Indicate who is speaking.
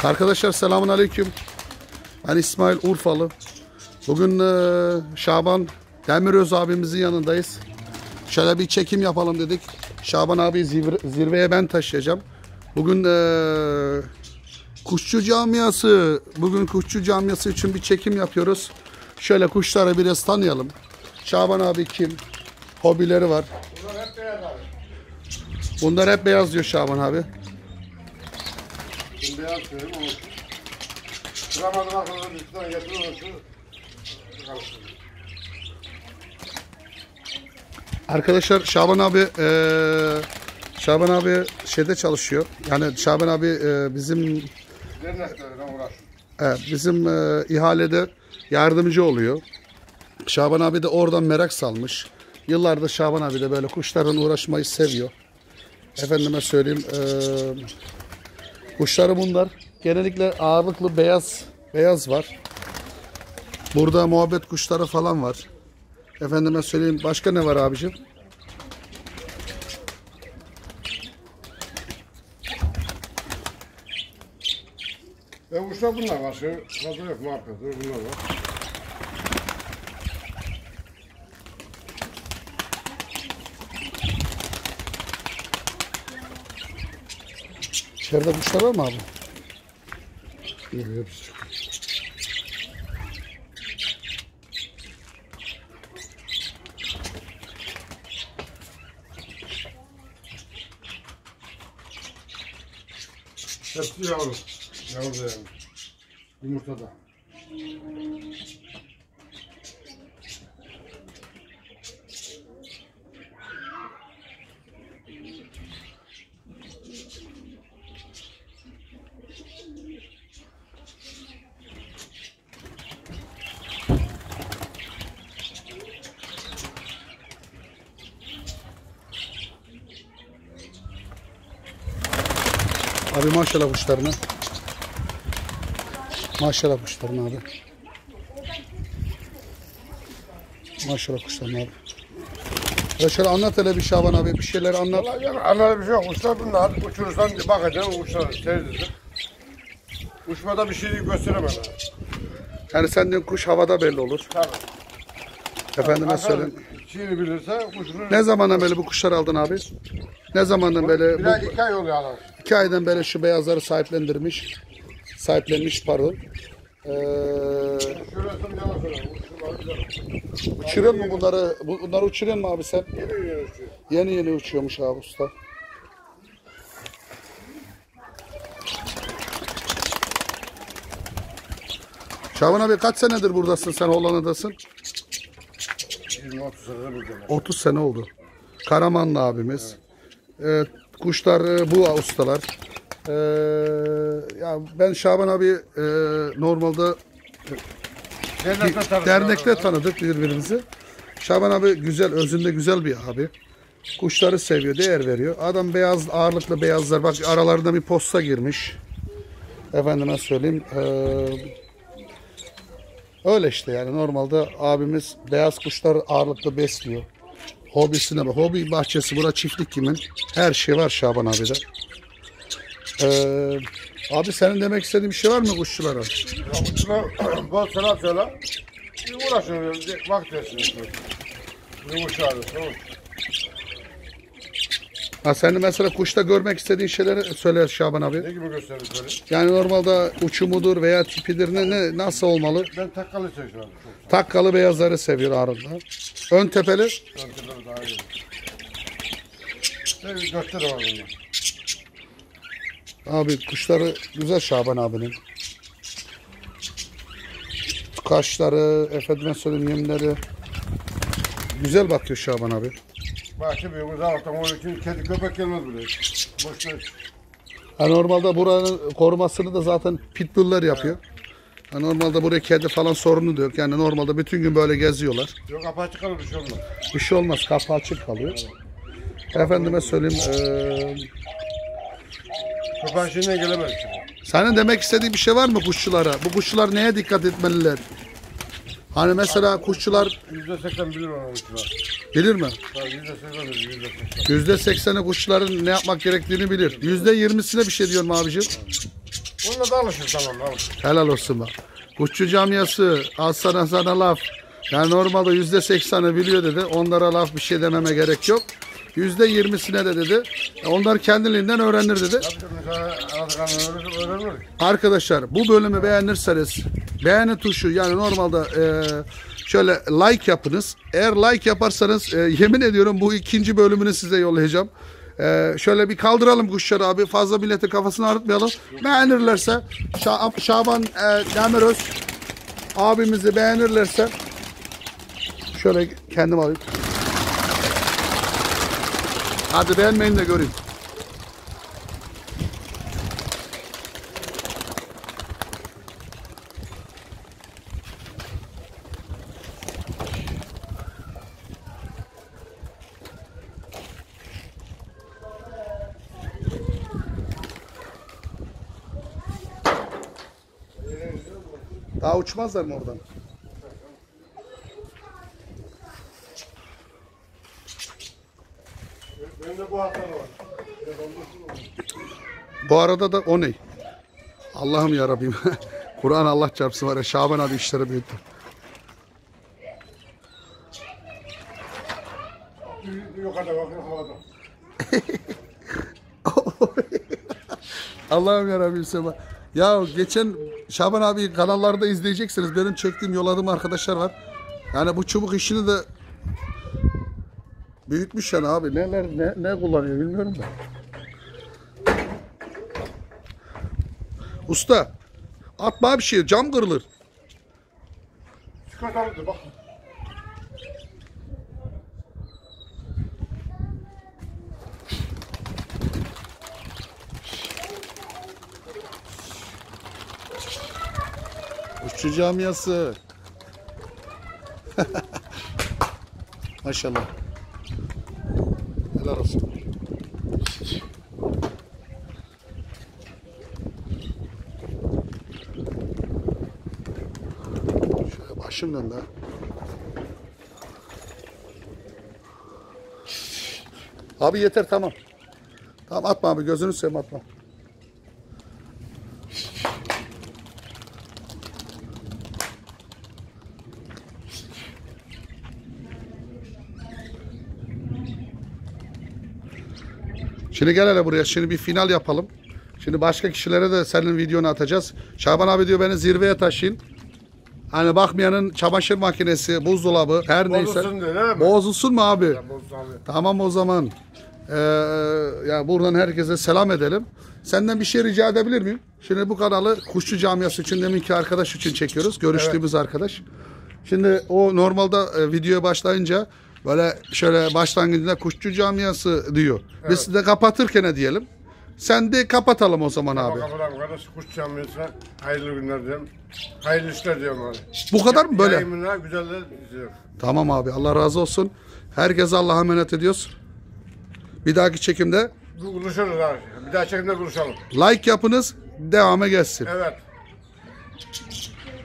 Speaker 1: Arkadaşlar selamun aleyküm. Ben İsmail Urfalı. Bugün Şaban Demiröz abimizin yanındayız. Şöyle bir çekim yapalım dedik. Şaban abi zirveye ben taşıyacağım. Bugün kuşçu camiası. Bugün kuşçu camiası için bir çekim yapıyoruz. Şöyle kuşları biraz tanıyalım. Şaban abi kim? Hobileri var.
Speaker 2: Bunlar hep beyaz abi.
Speaker 1: Bunlar hep beyaz diyor Şaban abi.
Speaker 2: Ben beyaz söyleyeyim ama Ramazan akıllı üstünden getiriyorsun.
Speaker 1: Arkadaşlar Şaban abi şeyde çalışıyor. Yani Şaban abi bizim ihalede yardımcı oluyor. Şaban abi de oradan merak salmış. Yıllardır Şaban abi de böyle kuşlarla uğraşmayı seviyor. Efendime söyleyeyim, kuşları bunlar. Genellikle ağırlıklı beyaz var. Burada muhabbet kuşları falan var. Efendime söyleyeyim, başka ne var abicim?
Speaker 2: Kuşlar bunlar var. Fazla yok muhabbet. Bunlar var.
Speaker 1: İçeride kuşlar var mı abi?
Speaker 2: Hepsi çıkıyor. Hepsi yavru. Yavru da yani. Yumurtada.
Speaker 1: Abi maşallah kuşlarına. Maşallah kuşlarına abi. Maşallah kuşlarına abi. Ya şöyle anlat hele bir Şaban abi, bir şeyler anlat.
Speaker 2: Vallahi yani anladığım bir şey yok. Kuşlar bunlar. Uçurursan bakacaksın kuşlar seyredeceksin. Uçmada bir şey gösteremem.
Speaker 1: Yani senden kuş havada belli olur.
Speaker 2: Tabii.
Speaker 1: Efendime söyleyeyim.
Speaker 2: Şeyini bilirse kuşunu...
Speaker 1: Ne zamandan beri bu kuşları aldın abi? Ne zamandan beri?
Speaker 2: Bir ay 2 ay oluyor adam.
Speaker 1: 2 aydan beri şu beyazları sahiplenmiş pardon.
Speaker 2: Şurasını yalan söyle.
Speaker 1: Uçuruyor mu bunları? Bunları uçuruyor mu abi sen?
Speaker 2: Yeni uçuyor.
Speaker 1: Yeni uçuyormuş abi usta. Şaban abi kaç senedir buradasın sen, Hollanda'dasın?
Speaker 2: 20-30 senede buradayım.
Speaker 1: 30 sene oldu. Karamanlı abimiz. Kuşlar bu ustalar. Ya ben Şaban abi normalde dernekte tanıdık birbirimizi. Şaban abi özünde güzel bir abi. Kuşları seviyor, değer veriyor. Adam ağırlıklı beyazlar. Bak aralarında bir posta girmiş. Efendime söyleyeyim. Öyle işte yani normalde abimiz beyaz kuşları ağırlıklı besliyor. Hobisine bak. Hobi bahçesi. Bura çiftlik kimin? Her şey var Şaban abide. Abi senin demek istediğin bir şey var mı kuşçulara?
Speaker 2: Ya kuşlar bol selam söyle. Bir uğraşın. Vakit versin. Bir uçağı tamam.
Speaker 1: Ha, senin mesela kuşta görmek istediğin şeyleri söyle Şaban abi.
Speaker 2: Ne gibi gösterir böyle?
Speaker 1: Yani normalde uçumudur veya tipidir nasıl olmalı?
Speaker 2: Ben takkalı seviyorum.
Speaker 1: Takkalı beyazları seviyor ağırlıkla. Ön tepeli?
Speaker 2: Ön tepeli daha iyi. Bir gösteri var bunda.
Speaker 1: Abi kuşları güzel Şaban abinin. Kaşları, efendime söyleyeyim yemleri. Güzel bakıyor Şaban abi.
Speaker 2: Bahçe büyük uzaktan onun için kedi köpek gelmez bile. Boşuna.
Speaker 1: Ha, normalde buranın korumasını da zaten pitbull'lar yapıyor. Ha, normalde buraya kedi falan sorunu da yok. Yani normalde bütün gün böyle geziyorlar.
Speaker 2: Yok kapı açık kalır bir şey olmaz.
Speaker 1: Bir şey olmaz, kapı açık kalıyor. Efendime söyleyeyim.
Speaker 2: Köpeğin şeyinden gelemez şimdi.
Speaker 1: Senin demek istediğin bir şey var mı kuşçulara? Bu kuşçular neye dikkat etmeliler? Hani mesela kuşçular
Speaker 2: %80 bilir onun kuşlar.
Speaker 1: bilir mi?
Speaker 2: %80 bilir, %80.
Speaker 1: %80'i kuşçuların ne yapmak gerektiğini bilir. %20'sine bir şey diyorum abicim.
Speaker 2: Onunla da alışır, tamam alışır.
Speaker 1: Helal olsun bak. Kuşçu camiası az sana laf. Yani normalde %80'i biliyor dedi. Onlara laf bir şey dememe gerek yok. %20'sine de dedi. Onlar kendiliğinden öğrenir dedi. Arkadaşlar bu bölümü beğenirseniz beğeni tuşu yani normalde şöyle like yapınız. Eğer like yaparsanız yemin ediyorum bu ikinci bölümünü size yollayacağım. Şöyle bir kaldıralım kuşları abi. Fazla milletin kafasını ağrıtmayalım. Beğenirlerse Şaban Demiröz abimizi beğenirlerse şöyle kendim alayım. Hadi beğenmeyin de göreyim. Daha uçmazlar mı oradan?
Speaker 2: Benim de bu hafta var.
Speaker 1: Bu arada da o ne? Allah'ım yarabbim. Kur'an Allah çarpsın var ya. Şaban abi işleri büyüttü.
Speaker 2: Yukarıda bakın havada.
Speaker 1: Allah'ım yarabbim Sema. Ya geçen Şaban abi kanallarda izleyeceksiniz. Benim çektiğim yolladığım arkadaşlar var. Yani bu çubuk işini de büyütmüş yani abi. Ne kullanıyor bilmiyorum da. Usta atma bir şey, cam kırılır.
Speaker 2: Çıkartalım bak.
Speaker 1: Kuşçu camiası. Maşallah. Helal olsun. Şöyle başımdan da. Abi yeter tamam. Tamam atma abi gözünü seveyim atma. Şimdi gel hele buraya. Şimdi bir final yapalım. Şimdi başka kişilere de senin videonu atacağız. Şaban abi diyor beni zirveye taşıyın. Hani bakmayanın çamaşır makinesi, buzdolabı her neyse.
Speaker 2: Bozulsun diyor, değil mi?
Speaker 1: Bozulsun mu abi?
Speaker 2: Bozulsun abi.
Speaker 1: Tamam o zaman. Ya buradan herkese selam edelim. Senden bir şey rica edebilir miyim? Şimdi bu kanalı Kuşçu Camiası için deminki arkadaş için çekiyoruz. Görüştüğümüz arkadaş. Şimdi o normalde videoya başlayınca böyle şöyle başlangıcında Kuşçu Camiası diyor. Biz de kapatırken ne diyelim? Sen de kapatalım o zaman abi.
Speaker 2: Kapatalım kardeş. Kuş camiasına hayırlı günler diyorum. Hayırlı işler diyorum abi.
Speaker 1: Bu kadar mı böyle?
Speaker 2: Yayınına güzeller diyorum.
Speaker 1: Tamam abi Allah razı olsun. Herkese Allah'a emanet ediyoruz. Bir dahaki çekimde
Speaker 2: Buluşuruz abi. Bir daha çekimde buluşalım.
Speaker 1: like yapınız devamı gelsin.
Speaker 2: Evet.